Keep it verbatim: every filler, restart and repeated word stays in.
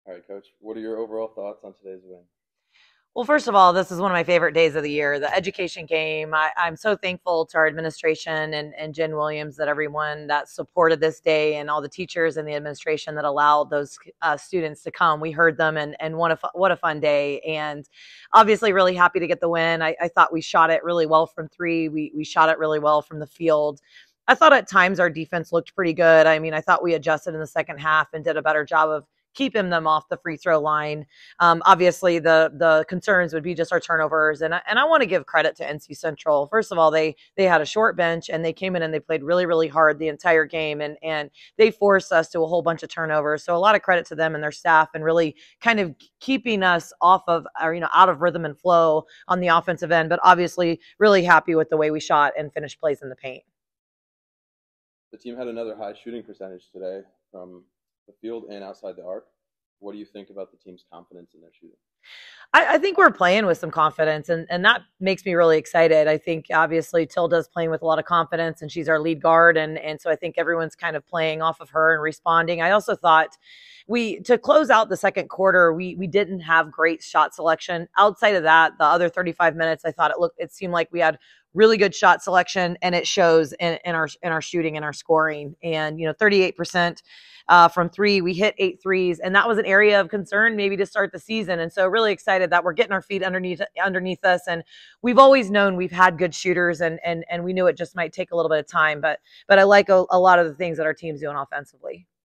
All right, Coach. What are your overall thoughts on today's win? Well, first of all, this is one of my favorite days of the year, the education game. I, I'm so thankful to our administration and, and Jen Williams, that everyone that supported this day, and all the teachers and the administration that allowed those uh, students to come. We heard them, and, and what, a, what a fun day. And obviously really happy to get the win. I, I thought we shot it really well from three. We, we shot it really well from the field. I thought at times our defense looked pretty good. I mean, I thought we adjusted in the second half and did a better job of keeping them off the free throw line. Um, obviously, the the concerns would be just our turnovers, and I, and I want to give credit to N C Central. First of all, they they had a short bench, and they came in and they played really really hard the entire game, and and they forced us to a whole bunch of turnovers. So a lot of credit to them and their staff, and really kind of keeping us off of, or you know, out of rhythm and flow on the offensive end. But obviously, really happy with the way we shot and finished plays in the paint. The team had another high shooting percentage today from the field and outside the arc. What do you think about the team's confidence in their shooting? I, I think we're playing with some confidence, and, and that makes me really excited. I think obviously Tilda's playing with a lot of confidence, and she's our lead guard, and and so I think everyone's kind of playing off of her and responding. I also thought we to close out the second quarter, we we didn't have great shot selection. Outside of that, the other thirty-five minutes, I thought it looked it seemed like we had really good shot selection, and it shows in, in our in our shooting and our scoring. And you know, thirty-eight percent uh, from three, we hit eight threes, and that was an area of concern maybe to start the season. And so, really excited that we're getting our feet underneath underneath us. And we've always known we've had good shooters, and and and we knew it just might take a little bit of time. But but I like a, a lot of the things that our team's doing offensively.